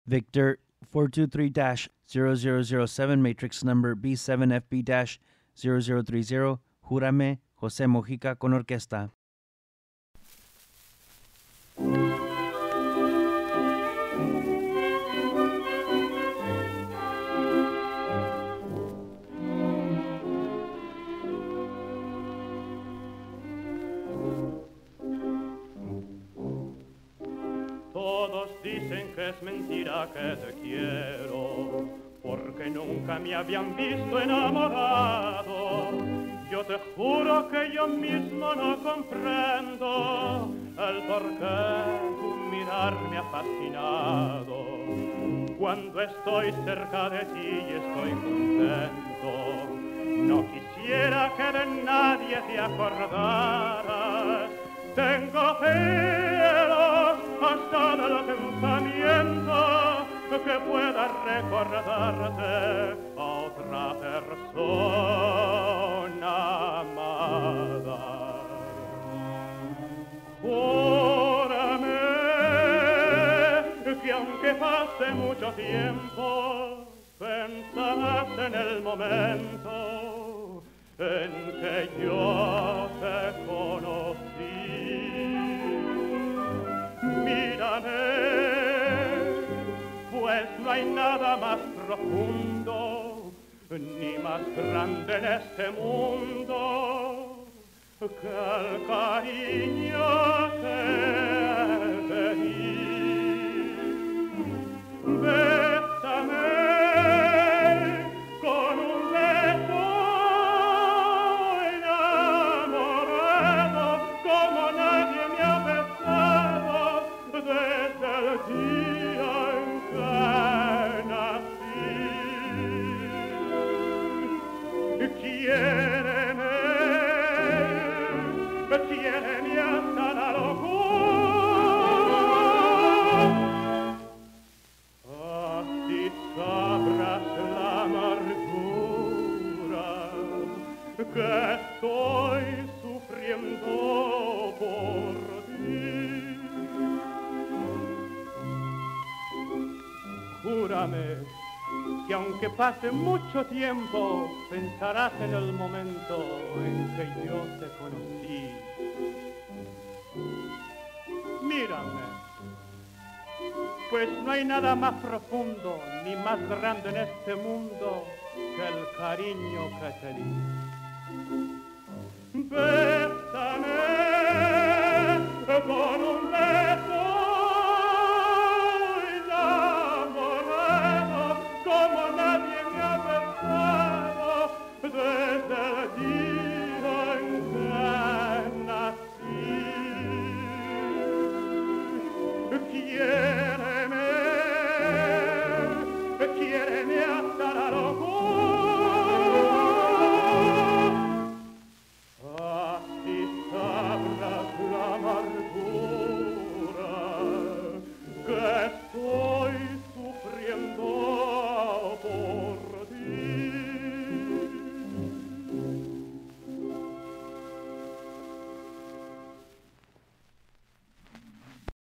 Victor 423-0007, matrix number B7FB-0030, Júrame, José Mojica con orquesta. Todos dicen que es mentira que te quiero, porque nunca me habían visto enamorado. Yo te juro que yo mismo no comprendo el por qué tu mirar me ha fascinado. Cuando estoy cerca de ti y estoy contento, no quisiera que de nadie te acordaras. Tengo celos hasta del pensamiento que pueda recordarte a otra persona amada. Júrame que aunque pase mucho tiempo, pensarás en el momento en que yo te conocí. Mírame, pues no hay nada más profundo ni más grande en este mundo que el cariño que te di. Bésame con un beso enamorado como nadie me ha besado desde el día en que nací. Quiéreme, quiéreme hasta la locura, así sabrás la amargura que estoy sufriendo por ti. Júrame que aunque pase mucho tiempo, pensarás en el momento en que yo te conocí. Mírame, pues no hay nada más profundo ni más grande en este mundo que el cariño que te di.